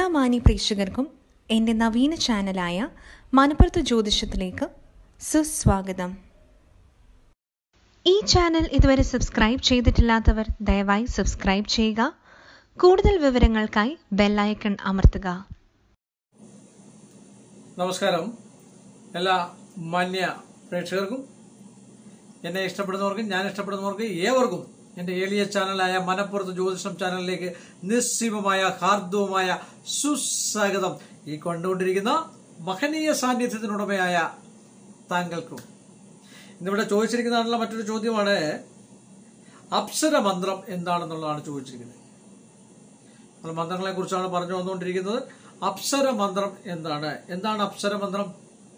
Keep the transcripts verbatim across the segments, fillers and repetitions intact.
മാന്യ പ്രേക്ഷകർക്കും എൻ്റെ നവീന ചാനലായ മനപ്പുറത്ത് ജ്യോതിഷത്തിലേക്ക് സുസ്വാഗതം. ഈ ചാനൽ ഇതുവരെ സബ്സ്ക്രൈബ് ചെയ്തിട്ടില്ലാത്തവർ ദയവായി സബ്സ്ക്രൈബ് ചെയ്യുക. കൂടുതൽ വിവരങ്ങൾക്കായി ബെല്ലൈക്കൺ അമർത്തുക. നമസ്കാരം എല്ലാ മാന്യ പ്രേക്ഷകർക്കും, എന്നെ ഇഷ്ടപ്പെടുന്നവർക്കും ഞാൻ ഇഷ്ടപ്പെടുന്നവർക്കും ഏവർക്കും എന്റെ എളിയ ചാനലായ മനപ്പുറത്ത് ജ്യോതിഷം ചാനലിലേക്ക് നിസ്സീമമായ ഹാർദവുമായ സുസ്വാഗതം. ഈ കണ്ടുകൊണ്ടിരിക്കുന്ന മഹനീയ സാന്നിധ്യത്തിനുടമയായ താങ്കൾക്കും. ഇന്നിവിടെ ചോദിച്ചിരിക്കുന്നതാണുള്ള മറ്റൊരു ചോദ്യമാണ്, അപ്സര മന്ത്രം എന്താണെന്നുള്ളതാണ് ചോദിച്ചിരിക്കുന്നത്. നമ്മൾ മന്ത്രങ്ങളെ കുറിച്ചാണ് പറഞ്ഞു വന്നുകൊണ്ടിരിക്കുന്നത്. അപ്സര മന്ത്രം എന്താണ്? എന്താണ് അപ്സര മന്ത്രം?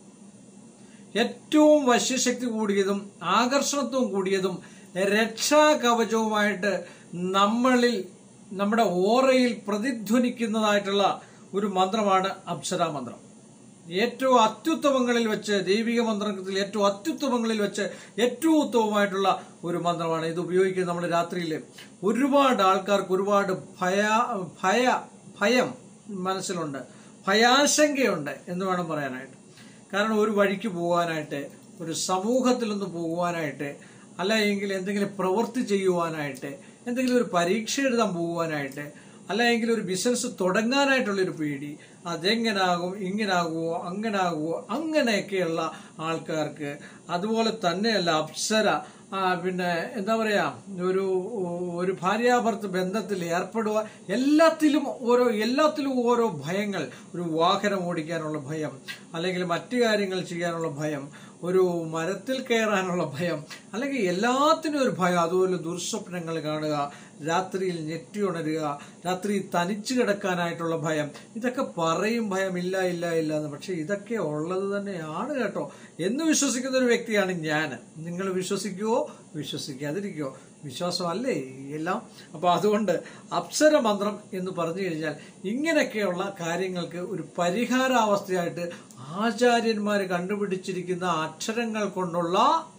ഏറ്റവും വശ്യശക്തി കൂടിയതും ആകർഷണത്വം കൂടിയതും രക്ഷാകവചവുമായിട്ട് നമ്മളിൽ നമ്മുടെ ഓറയിൽ പ്രതിധ്വനിക്കുന്നതായിട്ടുള്ള ഒരു മന്ത്രമാണ് അപ്സര മന്ത്രം. ഏറ്റവും അത്യുത്തമങ്ങളിൽ വെച്ച്, ദൈവിക മന്ത്രത്തിൽ ഏറ്റവും അത്യുത്തമങ്ങളിൽ വെച്ച് ഏറ്റവും ഉത്തമമായിട്ടുള്ള ഒരു മന്ത്രമാണ്. ഇത് ഉപയോഗിക്കുന്നത് നമ്മൾ രാത്രിയിൽ ഒരുപാട് ആൾക്കാർക്ക് ഒരുപാട് ഭയ ഭയ ഭയം മനസ്സിലുണ്ട്, ഭയാശങ്കയുണ്ട് എന്ന് വേണം പറയാനായിട്ട്. കാരണം ഒരു വഴിക്ക് പോകാനായിട്ട്, ഒരു സമൂഹത്തിലൊന്ന് പോകുവാനായിട്ട്, അല്ലെങ്കിൽ എന്തെങ്കിലും പ്രവൃത്തി ചെയ്യുവാനായിട്ട്, എന്തെങ്കിലും ഒരു പരീക്ഷ എഴുതാൻ പോകുവാനായിട്ട്, അല്ലെങ്കിൽ ഒരു ബിസിനസ് തുടങ്ങാനായിട്ടുള്ളൊരു പേടി, അതെങ്ങനാകും, ഇങ്ങനാകുമോ, അങ്ങനാകുമോ, അങ്ങനെയൊക്കെയുള്ള ആൾക്കാർക്ക്. അതുപോലെ തന്നെയല്ല അപ്സര പിന്നെ എന്താ പറയാ, ഒരു ഒരു ഭാര്യാഭർത്ത് ബന്ധത്തിൽ ഏർപ്പെടുക, എല്ലാത്തിലും ഓരോ എല്ലാത്തിലും ഓരോ ഭയങ്ങൾ. ഒരു വാഹനം ഓടിക്കാനുള്ള ഭയം, അല്ലെങ്കിൽ മറ്റു കാര്യങ്ങൾ ചെയ്യാനുള്ള ഭയം, ഒരു മരത്തിൽ കയറാനുള്ള ഭയം, അല്ലെങ്കിൽ എല്ലാത്തിനും ഒരു ഭയം. അതുപോലെ ദുർസ്വപ്നങ്ങൾ കാണുക, രാത്രിയിൽ ഞെട്ടി ഉണരുക, രാത്രി തനിച്ചു കിടക്കാനായിട്ടുള്ള ഭയം. ഇതൊക്കെ പറയും ഭയം, ഇല്ല ഇല്ല ഇല്ല എന്ന്. പക്ഷെ ഇതൊക്കെ ഉള്ളത് തന്നെയാണ് കേട്ടോ എന്ന് വിശ്വസിക്കുന്ന ഒരു വ്യക്തിയാണ് ഞാൻ. നിങ്ങൾ വിശ്വസിക്കുവോ വിശ്വസിക്കാതിരിക്കുവോ, വിശ്വാസമല്ലേ എല്ലാം. അപ്പൊ അതുകൊണ്ട് അപ്സര മന്ത്രം എന്ന് പറഞ്ഞു കഴിഞ്ഞാൽ ഇങ്ങനെയൊക്കെയുള്ള കാര്യങ്ങൾക്ക് ഒരു പരിഹാരാവസ്ഥയായിട്ട് ആചാര്യന്മാർ കണ്ടുപിടിച്ചിരിക്കുന്ന അക്ഷരങ്ങൾ കൊണ്ടുള്ള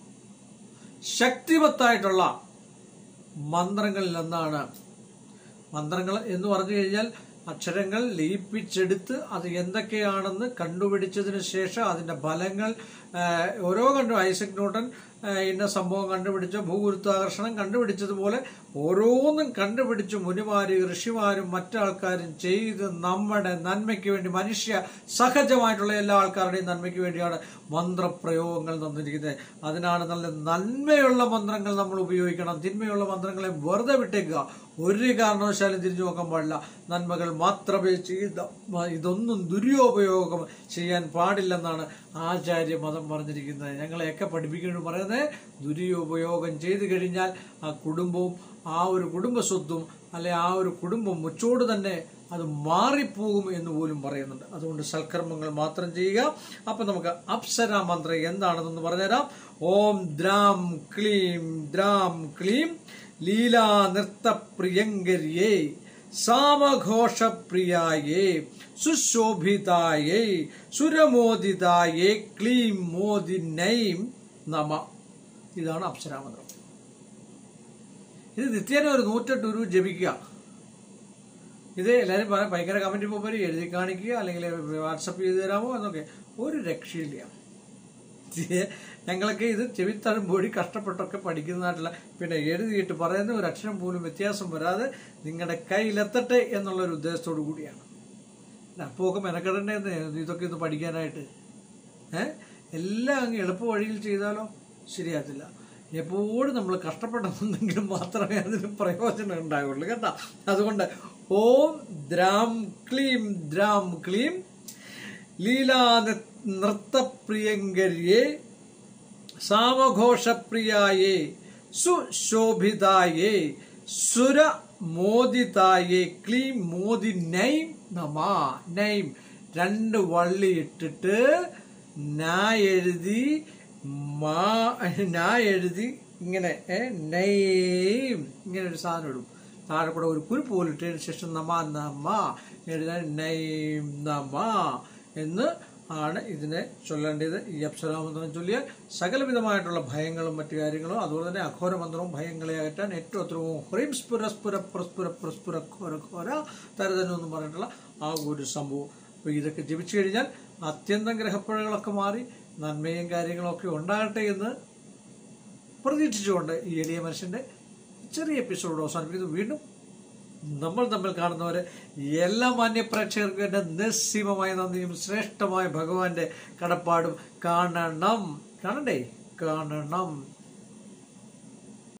ശക്തിവത്തായിട്ടുള്ള മന്ത്രങ്ങളിൽ ഒന്നാണ്. മന്ത്രങ്ങൾ എന്ന് പറഞ്ഞു കഴിഞ്ഞാൽ അക്ഷരങ്ങൾ ലയിപ്പിച്ചെടുത്ത് അത് എന്തൊക്കെയാണെന്ന് കണ്ടുപിടിച്ചതിന് ശേഷം അതിന്റെ ഫലങ്ങൾ ഓരോ കണ്ടു ഐസക് ന്യൂട്ടൻ ഇന്ന സംഭവം കണ്ടുപിടിച്ച ഭൂഗുരുത്വാകർഷണം കണ്ടുപിടിച്ചതുപോലെ ഓരോന്നും കണ്ടുപിടിച്ച് മുനിമാരും ഋഷിമാരും മറ്റാൾക്കാരും ചെയ്ത് നമ്മുടെ നന്മയ്ക്ക് വേണ്ടി, മനുഷ്യ സഹജമായിട്ടുള്ള എല്ലാ ആൾക്കാരുടെയും നന്മയ്ക്ക് വേണ്ടിയാണ് മന്ത്രപ്രയോഗങ്ങൾ തന്നിരിക്കുന്നത്. അതിനാണ് നല്ല നന്മയുള്ള മന്ത്രങ്ങൾ നമ്മൾ ഉപയോഗിക്കണം. തിന്മയുള്ള മന്ത്രങ്ങളെ വെറുതെ വിട്ടേക്കുക, ഒരു കാരണവശാലും തിരിഞ്ഞു നോക്കാൻ പാടില്ല. നന്മകൾ മാത്രമേ ചെയ്ത, ഇതൊന്നും ദുരുപയോഗം ചെയ്യാൻ പാടില്ലെന്നാണ് ആചാര്യ മതം പറഞ്ഞിരിക്കുന്നത്. ഞങ്ങളെയൊക്കെ പഠിപ്പിക്കുന്നു പറയുന്നത്, ദുരുപയോഗം ചെയ്തു കഴിഞ്ഞാൽ ആ കുടുംബവും ആ ഒരു കുടുംബ സ്വത്തും അല്ലെ ആ ഒരു കുടുംബം മുച്ചോട് തന്നെ അത് മാറിപ്പോകും എന്ന് പോലും പറയുന്നുണ്ട്. അതുകൊണ്ട് സൽക്കർമ്മങ്ങൾ മാത്രം ചെയ്യുക. അപ്പൊ നമുക്ക് അപ്സര മന്ത്രം എന്താണെന്നൊന്ന് പറഞ്ഞുതരാം. ഓം ദ്രാം ക്ലീം ദ്രാം ക്ലീം ലീലാ നൃത്ത പ്രിയങ്കരിയേ സാമഘോഷപ്രിയായേ സുശോഭിതായേ സുരമോദിതായേ ക്ലീം മോദിനൈം നമ. ഇതാണ് അപ്സരാമന്ത്രം. ഇത് നിത്യേന ഒരു നൂറ്റെട്ട് രൂപ ജപിക്കുക. ഇത് എല്ലാവരും പറയാം, ഭയങ്കര കമന്റ് പോകുമ്പോൾ എഴുതി കാണിക്കുക, അല്ലെങ്കിൽ വാട്സപ്പ് ചെയ്ത് തരാമോ എന്നൊക്കെ. ഒരു രക്ഷയില്ല. ഞങ്ങളൊക്കെ ഇത് ചെവിത്തഴുമ്പോഴി കഷ്ടപ്പെട്ടൊക്കെ പഠിക്കുന്നതായിട്ടുള്ള, പിന്നെ എഴുതിയിട്ട് പറയുന്ന ഒരു അക്ഷരം പോലും വ്യത്യാസം വരാതെ നിങ്ങളുടെ കയ്യിലെത്തട്ടെ എന്നുള്ളൊരു ഉദ്ദേശത്തോടു കൂടിയാണ്. അപ്പോഴൊക്കെ മെനക്കെടേണ്ടതെന്ന് ഇതൊക്കെ ഒന്ന് പഠിക്കാനായിട്ട്. ഏഹ് എല്ലാം അങ്ങ് എളുപ്പ വഴിയിൽ ചെയ്താലോ ശരിയാകത്തില്ല. എപ്പോഴും നമ്മൾ കഷ്ടപ്പെട്ടെന്നുണ്ടെങ്കിലും മാത്രമേ അതിന് പ്രയോജനം ഉണ്ടാകുള്ളൂ കേട്ടോ. അതുകൊണ്ട് ഓം ദ്രാം ക്ലീം ദ്രാം ക്ലീം ലീലാ നൃത്തപ്രിയങ്കരിയേ സാമഘോഷപ്രിയായേ സുശോഭിതായേ സുരമോദിതായേ ക്ലീം മോദി നൈം നമ. നൈം രണ്ട് വള്ളി ഇട്ടിട്ട് നാ എഴുതി മാ നാ എഴുതി ഇങ്ങനെ നൈം ഇങ്ങനെ ഒരു സാധനം ഇടും. താഴെ കൂടെ ഒരു കുരുപ്പ് പോലും ഇട്ടതിന് ശേഷം നമ നമ എഴുതാൻ നൈം നമ എന്ന് ആണ് ഇതിനെ ചൊല്ലേണ്ടത്. ഈ അപ്സരാമന്ത്രം ചൊല്ലിയാൽ സകലവിധമായിട്ടുള്ള ഭയങ്ങളും മറ്റു കാര്യങ്ങളും, അതുപോലെ തന്നെ അഘോരമന്ത്രവും ഭയങ്ങളെ അകറ്റാൻ ഏറ്റവും അത്രയും ഹ്രീം സ്ഫുര സ്ഫുര പ്രസ്ഫുര പ്രസ്ഫുര ഘോര ഘോര തരതനും എന്ന് പറഞ്ഞിട്ടുള്ള ആ ഒരു സംഭവം. അപ്പോൾ ഇതൊക്കെ ജപിച്ചു കഴിഞ്ഞാൽ അത്യന്തം ഗ്രഹപ്പുഴകളൊക്കെ മാറി നന്മയും കാര്യങ്ങളൊക്കെ ഉണ്ടാകട്ടെ എന്ന് പ്രതീക്ഷിച്ചുകൊണ്ട് ഈ എളിയ മനുഷ്യന്റെ ചെറിയ എപ്പിസോഡ് അവസാനിപ്പിക്കുന്നു. വീണ്ടും നമ്മൾ തമ്മിൽ കാണുന്നവരെ എല്ലാ മാന്യ പ്രേക്ഷകർക്കും എന്റെ നിസ്സീമമായ നന്ദിയും ശ്രേഷ്ഠമായ ഭഗവാന്റെ കടപ്പാടും. കാണണം കാണണ്ടേ കാണണം.